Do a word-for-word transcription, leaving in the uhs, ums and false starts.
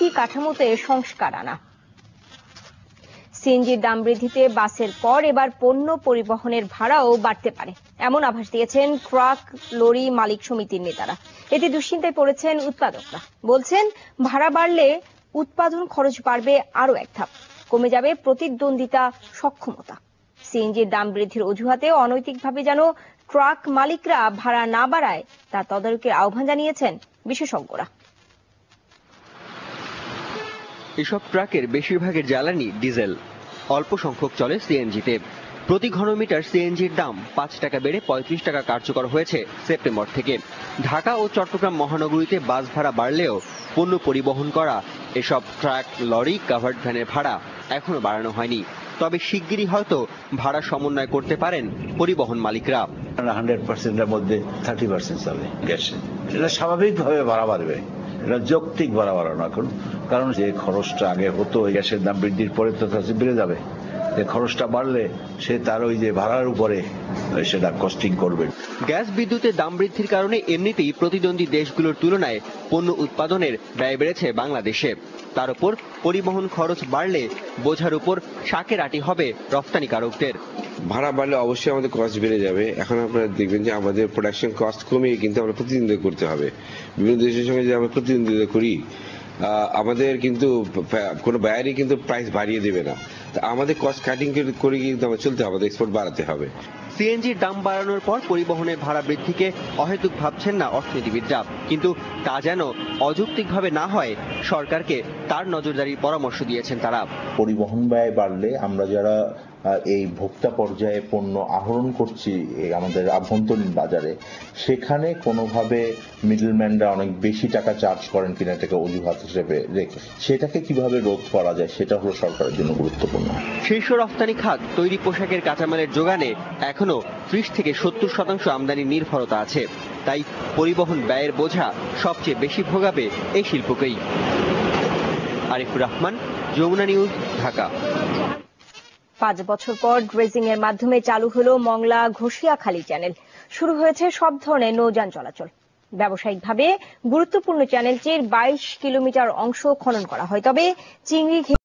কাঠামোতে সংস্কার আনা। সিএনজির দাম বৃদ্ধিতে বাসের পর এবার পণ্য পরিবহনের ভাড়াও বাড়তে পারে, এমন আভাস দিয়েছেন ট্রাক লরি মালিক সমিতির নেতারা। এতে দুশ্চিন্তায় পড়েছেন উৎপাদকরা। বলছেন, ভাড়া বাড়লে উৎপাদন খরচ বাড়বে আরো এক ধাপ, কমে যাবে প্রতিদ্বন্দ্বিতা সক্ষমতা। সিএনজির দাম বৃদ্ধির অজুহাতে অনৈতিকভাবে যেন ট্রাক মালিকরা ভাড়া না বাড়ায় তা তদারকির আহ্বান জানিয়েছেন বিশেষজ্ঞরা। এসব ট্রাকের বেশিরভাগের জ্বালানি ডিজেল, অল্প সংখ্যক চলে সিএনজিতে। প্রতি ঘনমিটার সিএনজির দাম পাঁচ টাকা বেড়ে পঁয়ত্রিশ টাকা কার্যকর হয়েছে সেপ্টেম্বর থেকে। ঢাকা ও চট্টগ্রাম মহানগরীতে বাস ভাড়া বাড়লেও পণ্য পরিবহন করা এসব ট্রাক, লরি, কাভার্ড ভ্যানের ভাড়া এখনো বাড়ানো হয়নি। তবে শিগগিরই হয়তো ভাড়া সমন্বয় করতে পারেন পরিবহন মালিকরা। হান্ড্রেড পার্সেন্টের মধ্যে থার্টি পার্সেন্ট চলে গ্যাসে। এটা স্বাভাবিকভাবে ভাড়া বাড়বে, এটা যৌক্তিক ভাড়া বাড়ানো এখন। কারণ যে খরচটা আগে হতো গ্যাসের দাম বৃদ্ধির পরে তো বেড়ে যাবে, খরচটা বাড়লে সে তার ওই যে ভাড়ার উপরে সেটা কস্টিং করবে। গ্যাস বিদ্যুতের দাম বৃদ্ধির কারণে এমনিতেই প্রতিদ্বন্দ্বী দেশগুলোর তুলনায় পণ্য উৎপাদনের ব্যয় বেড়েছে বাংলাদেশে। তার উপর পরিবহন খরচ বাড়লে বোঝার উপর শাকের আটি হবে রপ্তানিকারকদের। ভাড়া বাড়লে অবশ্যই আমাদের কস্ট বেড়ে যাবে। এখন আপনারা দেখবেন যে আমাদের প্রোডাকশন কস্ট কমিয়ে কিন্তু আমরা প্রতিদ্বন্দ্বিতা করতে হবে। বিভিন্ন দেশের সঙ্গে যে আমরা প্রতিদ্বন্দ্বিতা করি, আমাদের কিন্তু কোনো বায়ারই কিন্তু প্রাইস বাড়িয়ে দেবে না। আমাদের কস্ট কাটিং করে কিন্তু আমাদের চলতে হবে, এক্সপোর্ট বাড়াতে হবে। সিএনজির দাম বাড়ানোর পর পরিবহনের ভাড়া বৃদ্ধিকে অহেতুক ভাবছেন না অর্থনীতিবিদরা, কিন্তু তা যেন অযৌক্তিকভাবে না হয় সরকারকে তার নজরদারির পরামর্শ দিয়েছেন তারা। পরিবহন ব্যয় বাড়লে আমরা যারা এই ভোক্তা পর্যায়ে পণ্য আহরণ করছি আমাদের আভ্যন্তরীণ বাজারে, সেখানে কোনোভাবে মিডলম্যানরা অনেক বেশি টাকা চার্জ করেন কিনা এটাকে অজুহাত হিসেবে রেখে সেটাকে কিভাবে রোধ করা যায় সেটা হলো সরকারের জন্য গুরুত্বপূর্ণ। শীর্ষ রপ্তানি খাত তৈরি পোশাকের কাঁচামালের যোগানে এখনো ত্রিশ থেকে সত্তর শতাংশ আমদানি নির্ভরতা আছে। তাই পরিবহন ব্যয়ের বোঝা সবচেয়ে বেশি ভোগাবে এই শিল্পকেই। আরিফুর রহমান, যমুনা নিউজ, ঢাকা। পাঁচ বছর পর ড্রেজিং এর মাধ্যমে চালু হলো মংলা ঘষিয়াখালী চ্যানেল। শুরু হয়েছে সব ধরনের নৌযান চলাচল। ব্যবসায়িকভাবে গুরুত্বপূর্ণ চ্যানেলটির বাইশ কিলোমিটার অংশ খনন করা হয়, তবে চিংড়ি